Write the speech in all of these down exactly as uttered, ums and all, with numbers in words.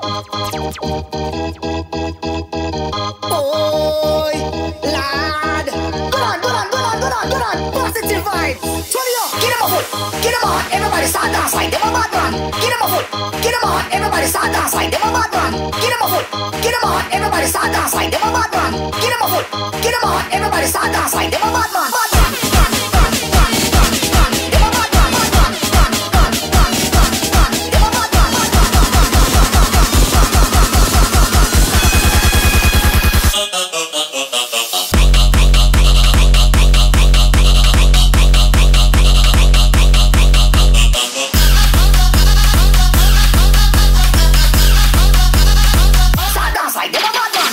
Boy, lad. Good on, good on, good on, good on, good on. Positive vibes. Turn it up. Get him a foot. Get him on. Everybody start dance like them a bad man. Get him a foot. Get him on. Everybody start dance like them a bad man. Get him a foot. Get him on. Everybody start dance like them a bad man. Get him a foot. Get him on. Everybody start dance like them a bad man. Bad man. Bad, bad, bad, bad, bad. Them a bad man. Bad man. Bad, bad, bad, bad, bad. Them a bad man. Bad, bad, bad, bad, bad, bad, start dance like them a bad man.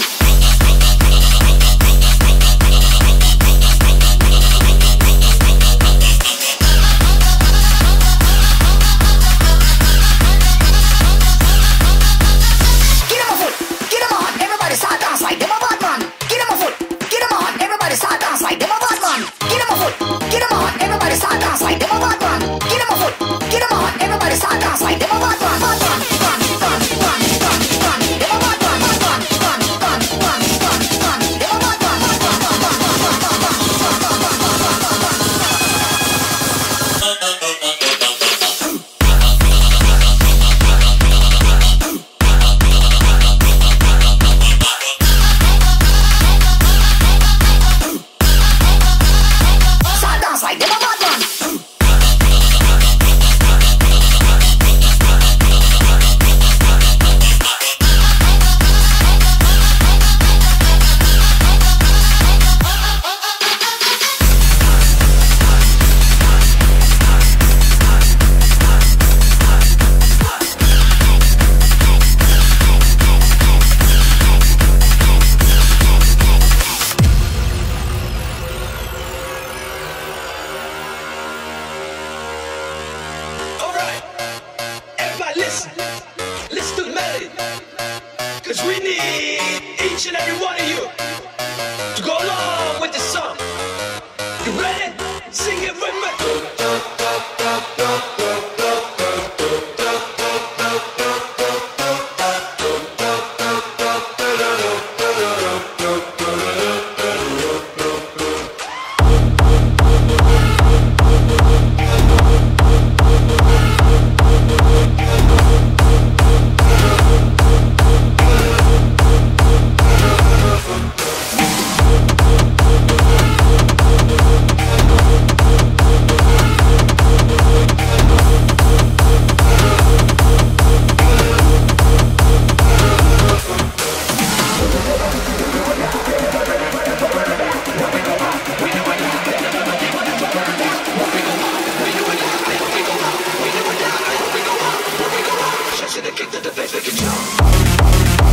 Get him a foot. Get him on. Everybody start dance like them a bad man. Get him a foot. Get him on. Everybody start dance like them a bad man. Get him a foot. Get him on. Everybody start dance like them a bad man. Get him a foot. Get him on. Everybody start dance like them a bad man. Bad man. Bad, bad, bad, bad, bad. Them a bad man. Bad man. Bad, bad, bad, bad, bad. Them a bad man. Bad, bad, bad, bad, bad, bad, bad, start dance like them a bad man. Alright, everybody listen, listen to the melody, cause we need each and every one of you to go along with the song. You ready? Sing it with me. Should have kicked to the bass, make it jump.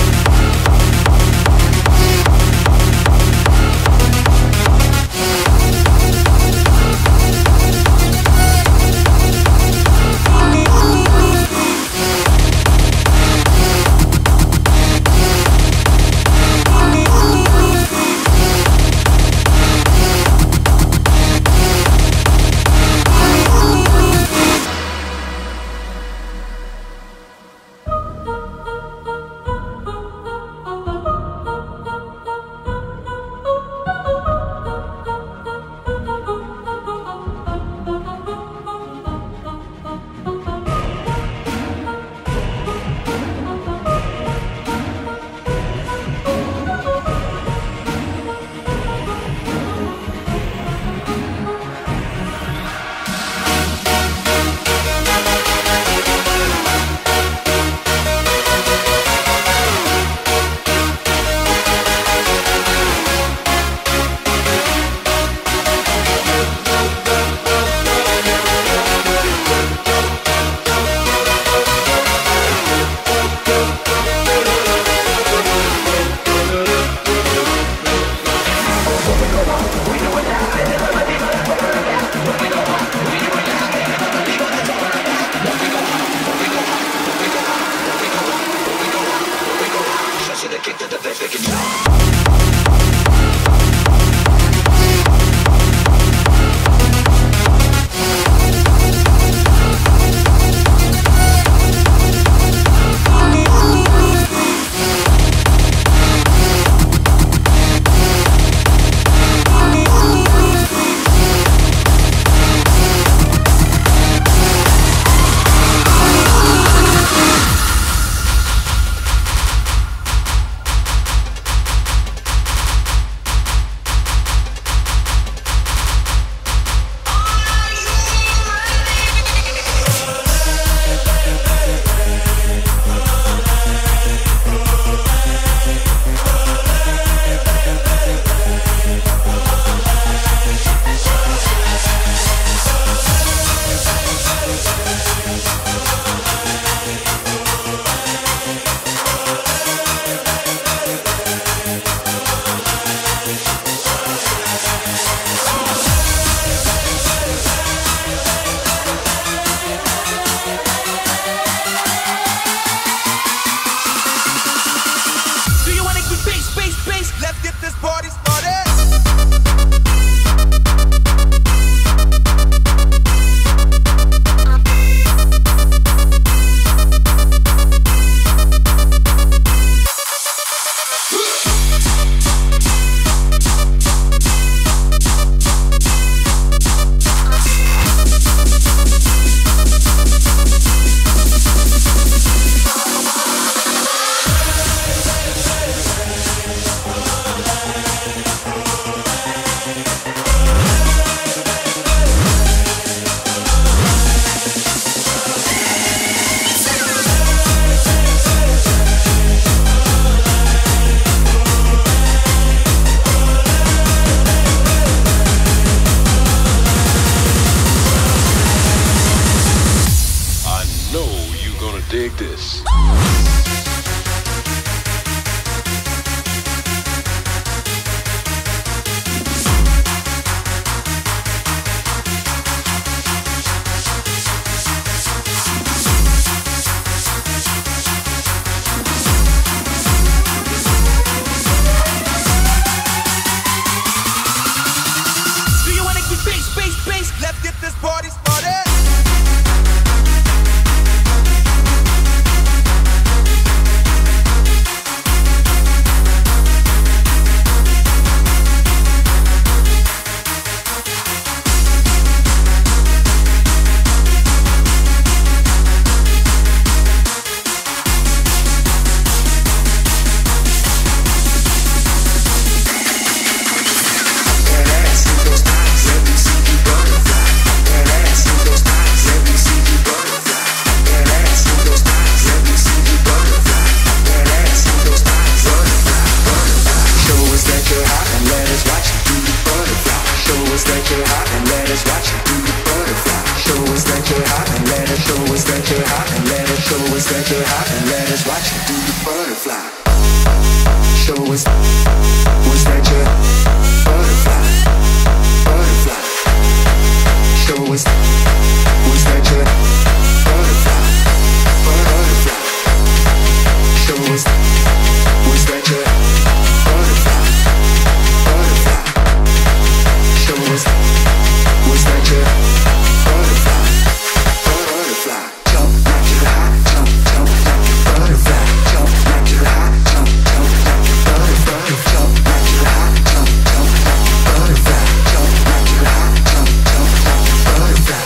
butterfly. Show us what's that your butterfly, butterfly. Show us what's that your butterfly, butterfly. Show us what's that your butterfly, butterfly. Show us what's that your butterfly, butterfly. Jump like you're hot, jump, jump like a butterfly. Jump like you're hot, jump, jump like a butterfly. Jump like you're hot, jump, jump like a butterfly. Jump like you're hot, jump, jump like a butterfly.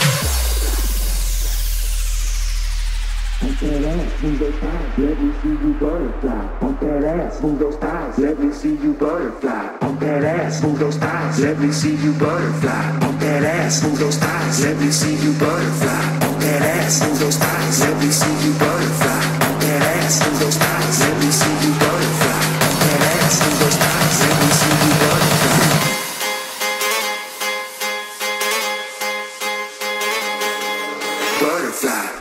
Pump that ass, move those thighs, let me see you butterfly. Pump that ass, move those thighs, let me see you butterfly. Pump that ass, move those thighs, let me see you butterfly. Pump that ass, move those thighs, let me see you butterfly. Pump that ass, move those thighs, let me see you butterfly. Pump that ass, move those thighs, let me see you butterfly. Pump that ass, move those thighs, let me see you butterfly. Butterfly.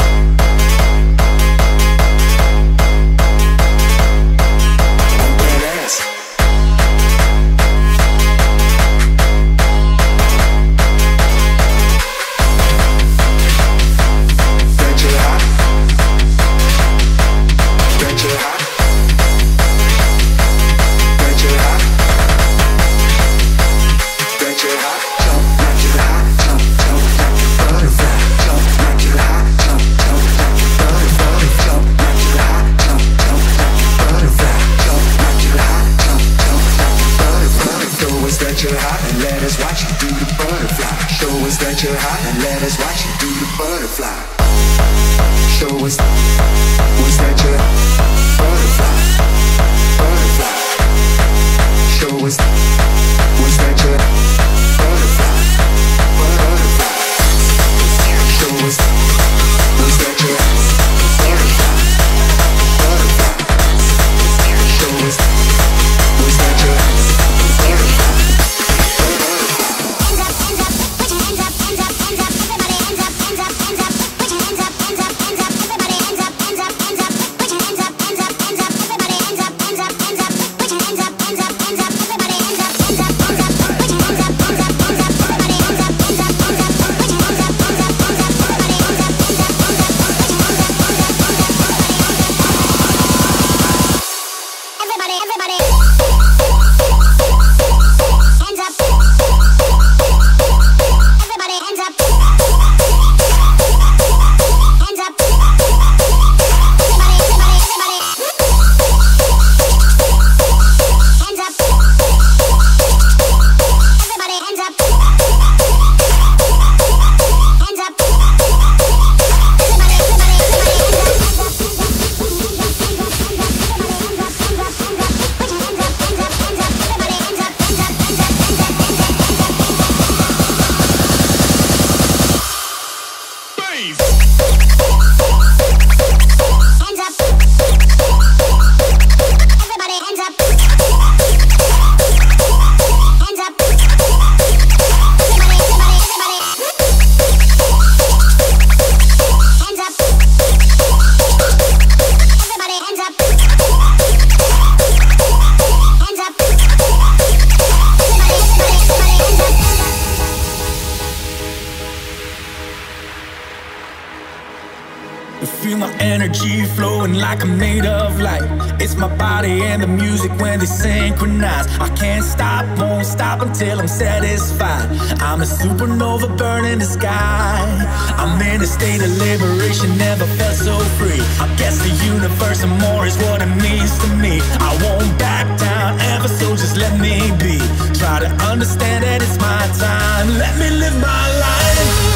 Feel my energy flowing like I'm made of light. It's my body and the music when they synchronize. I can't stop, won't stop until I'm satisfied. I'm a supernova burning the sky. I'm in a state of liberation, never felt so free. I guess the universe and more is what it means to me. I won't back down ever, so just let me be. Try to understand that it's my time. Let me live my life.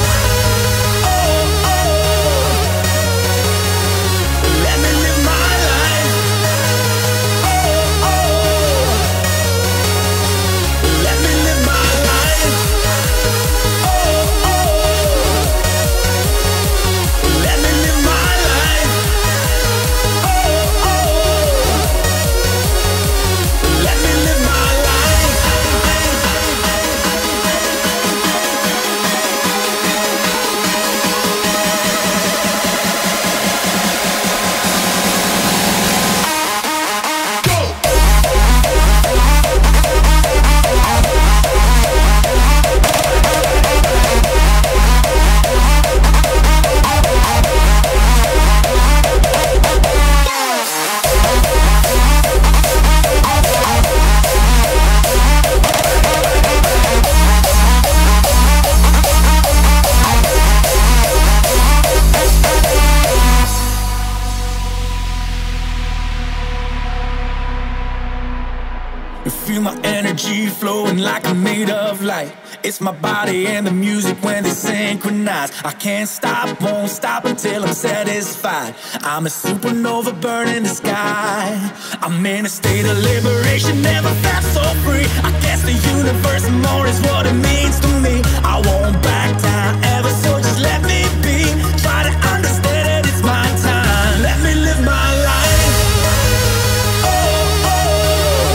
feel my energy flowing like I'm made of light. It's my body and the music when they synchronize. I can't stop, won't stop until I'm satisfied. I'm a supernova burning the sky. I'm in a state of liberation, never felt so free. I guess the universe more is what it means to me. I won't back down ever, so just let me be. Try to understand that it's my time. Let me live my life. Oh, oh.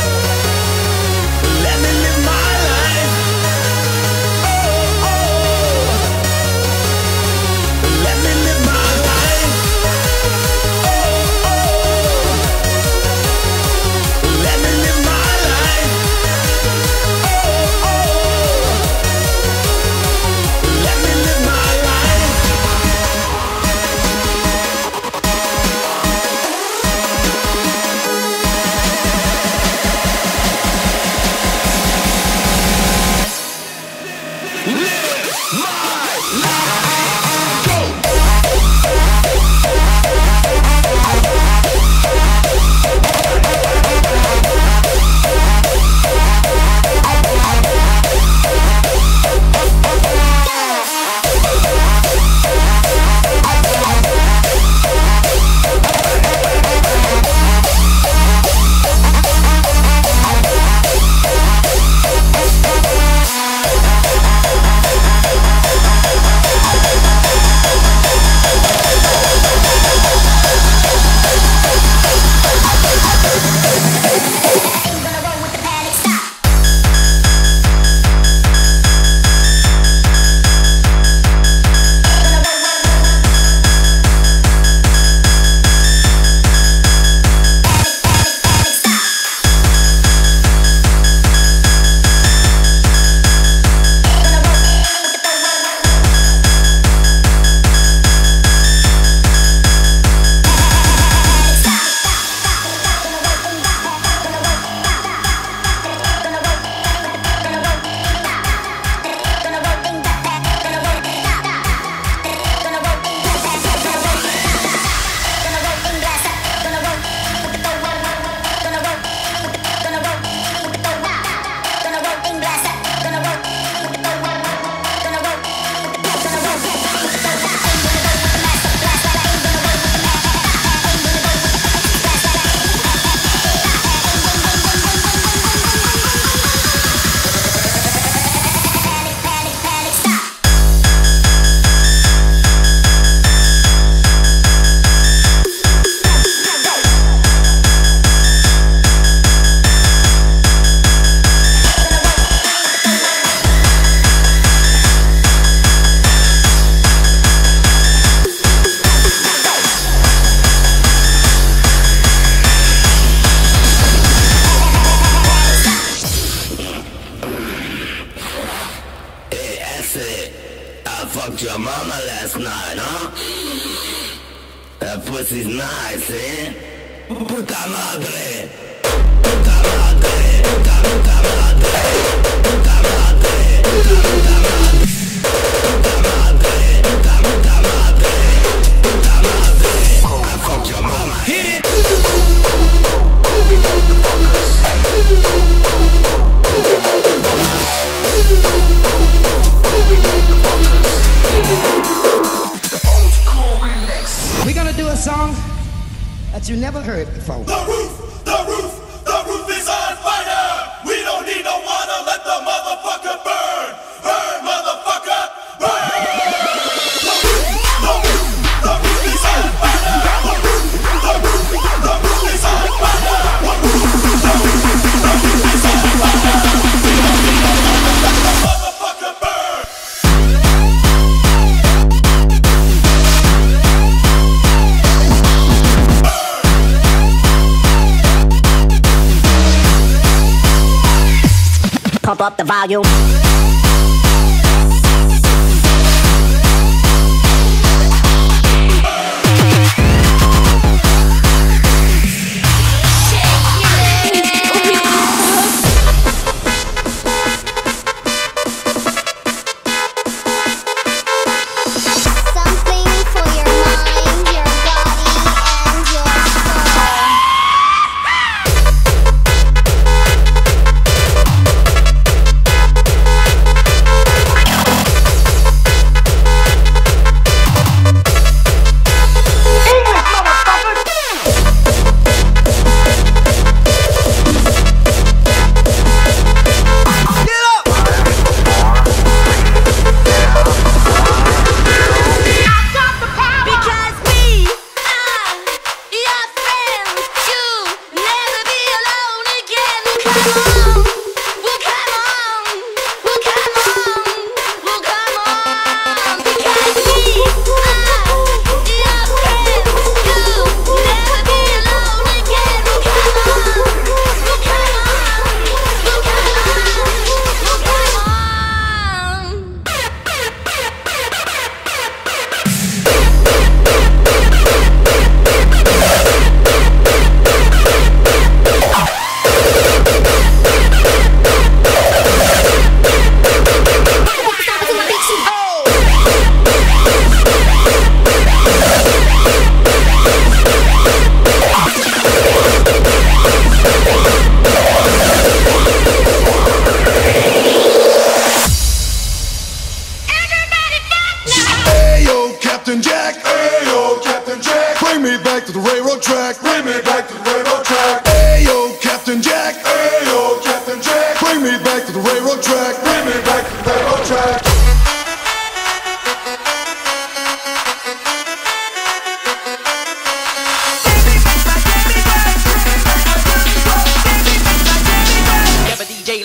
Let me live my life. Oh, oh. Let me live my life. Oh, oh. Let me live my life. Oh, oh. Let me live my life. Fucked your mama last night, huh? That pussy's nice, eh? Puta madre. Puta madre. Puta, puta madre. Puta madre. Puta, puta madre. Puta madre. Puta, puta madre. Puta madre. I fucked your mama. Hit it. We're gonna do a song that you never heard before. The roof, the roof, the roof is on fire. We don't need no water, let the motherfucker burn. Burn, motherfucker, burn. The roof, the roof, the roof is on fire. The roof, the roof, the roof is on fire. The roof, the roof, the roof is on fire. We don't need no water, let the motherfucker burn. Pump up the volume. Something for your mind, your body, and your soul.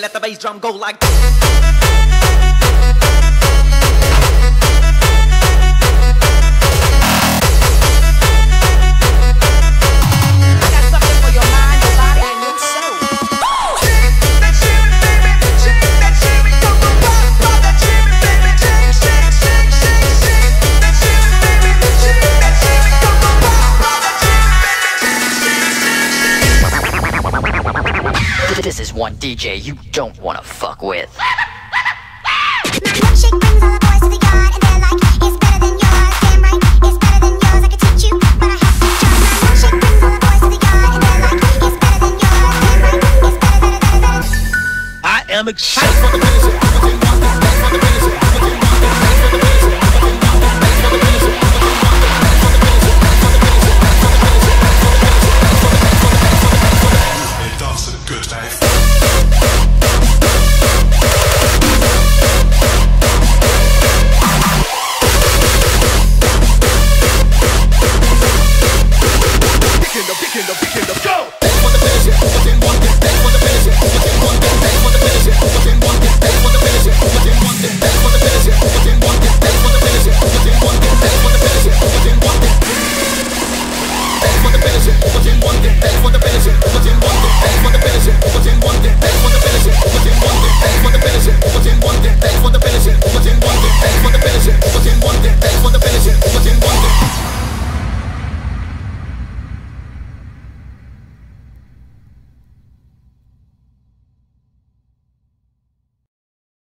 let the bass drum go like This is one D J you don't wanna fuck with. My milkshake brings all the boys to the yard, and they're like, it's better than yours. Damn right, it's better than yours. I could teach you, but I have to try. My milkshake brings all the boys to the yard, and they're like, it's better than yours. Damn right, it's better, better, better, better. I am excited for the music.